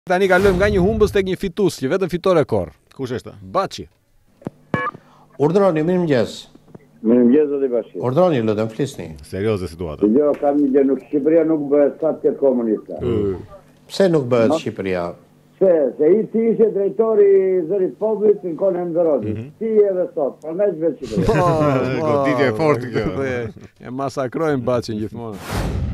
Tani kalojmë nga një humbës tek një fitues që vetëm fiton rekord. Kush është? Baçi. Urdhroni, mirëmëngjes. Mirëmëngjes zoti Bashi. Urdhroni, lutem, flisni. Serioze situata. Jo, kam një gjë, nuk Shqipëria nuk bëhet sa të ketë komunista. Pse nuk bëhet Shqipëria? Se i ti ishe drejtori i zërit popullit në kohën e Mzorozit. Ti edhe sot, prandaj bëhet Shqipëria. Goditje e fortë kjo. E masakrojnë Baçin gjithmonë.